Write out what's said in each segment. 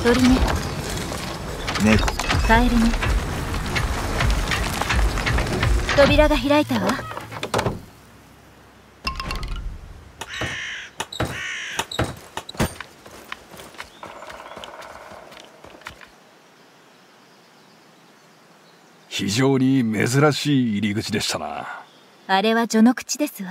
鳥ね。 猫。 カエルね。扉が開いたわ。 非常に珍しい入り口でしたな。 あれは序の口ですわ。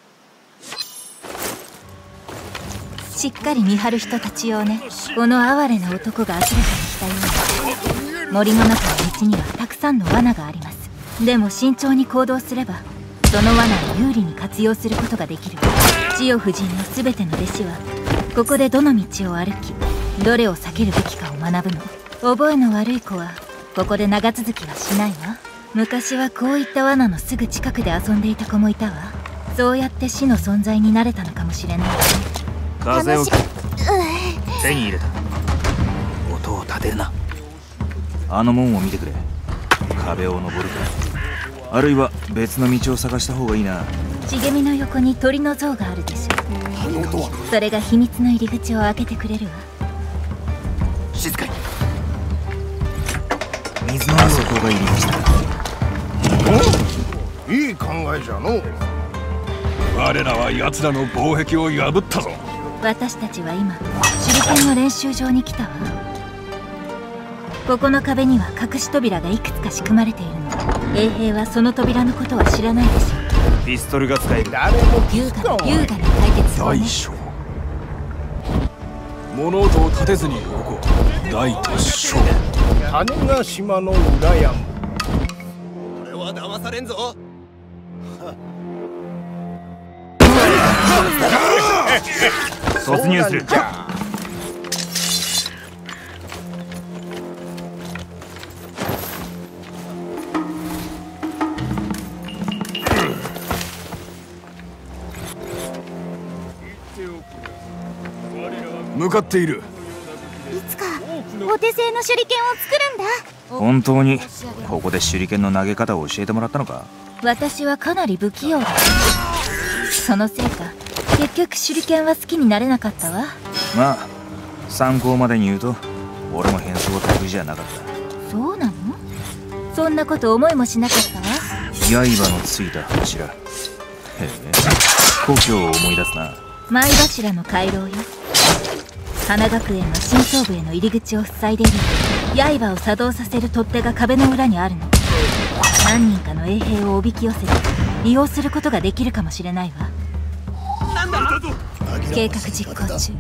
しっかり見張る人たち用ね。この哀れな男が明らかにしたように、森の中の道にはたくさんの罠があります。でも慎重に行動すればその罠を有利に活用することができる。千代夫人の全ての弟子はここでどの道を歩き、どれを避けるべきかを学ぶの。覚えの悪い子はここで長続きはしないわ。昔はこういった罠のすぐ近くで遊んでいた子もいたわ。そうやって死の存在になれたのかもしれない。 風を手に入れた。音を立てるな。あの門を見てくれ。壁を登るか、あるいは別の道を探した方がいいな。 茂みの横に鳥の像があるでしょ。それが秘密の入り口を開けてくれるわ。 静かに。水のあそこが入り口だ。 いい考えじゃの。 我らは奴らの防壁を破ったぞ。 私たちは今手裏剣の練習場に来たわ。ここの壁には隠し扉がいくつか仕組まれているの。衛兵はその扉のことは知らないでしょ。 ピストルが使える。 誰も優雅な解決法ね。 大小物音を立てずに動こう。大と小。 種ヶ島の裏山。 俺は騙されんぞ。 突入する。 向かっている。 いつかお手製の手裏剣を作るんだ。 本当にここで手裏剣の投げ方を教えてもらったのか。 私はかなり不器用だ。そのせいか結局手裏剣は好きになれなかったわ。 まあ参考までに言うと俺も変装は得意じゃなかった。 そうなの？そんなこと思いもしなかったわ。 刃のついた柱。へえ、故郷を思い出すな。 前柱の回廊よ。花学園の新装部への入り口を塞いでいる刃を作動させる取っ手が壁の裏にあるの。何人かの衛兵をおびき寄せて利用することができるかもしれないわ。 なんだ？ 計画実行中。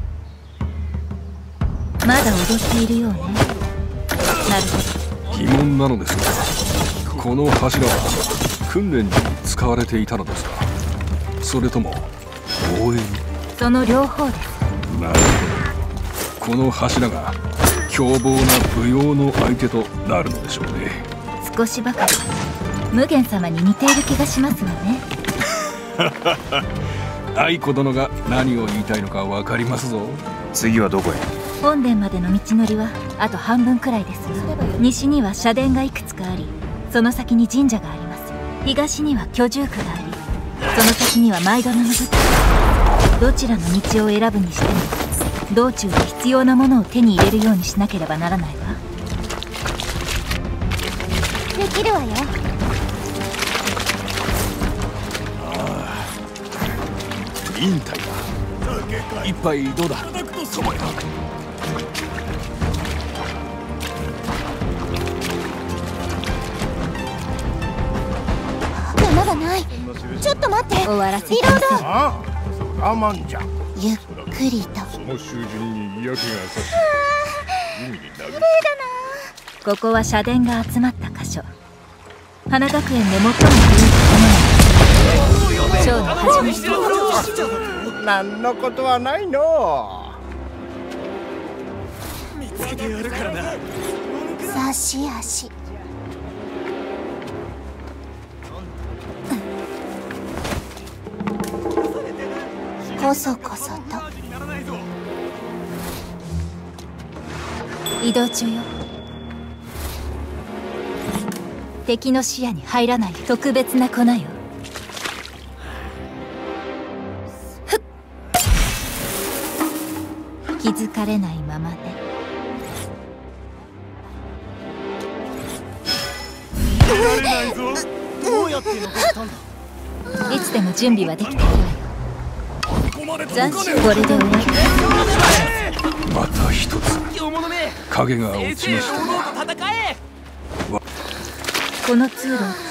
まだ踊っているようね。なるほど。 疑問なのですが、この柱は訓練に使われていたのですか、それとも応援？ その両方です。 なるほど。この柱が凶暴な武勇の相手となるのでしょうね。 少しばかり無限様に似ている気がしますわね。 愛子殿が何を言いたいのか分かりますぞ。 次はどこへ？ 本殿までの道のりはあと半分くらいですわ。西には社殿がいくつかあり、その先に神社があります。東には居住区があり、その先には舞殿の舞台。どちらの道を選ぶにしても道中で必要なものを手に入れるようにしなければならないわ。 できるわよ。 忍耐だ。一杯どうだ？友よ。 山がない。ちょっと待って。 終わらせてリロード。 ああ、我慢じゃ。 ゆっくりと。 その囚人に嫌気がさし海に投げ。 ここは社殿が集まった箇所。花学園で最も古い建物ショーの始め。 何のことはないの。 見つけてやるからな。 差し足。こそこそと移動中よ。敵の視野に入らない特別な粉よ。気づかれないままね。 ないぞ。どうやって残したんだ。 いつでも準備はできているわよ。 ここまで斬首これで終わり。 また一つ強者め。 影が落ちましたね。 堂々と戦え。 この通路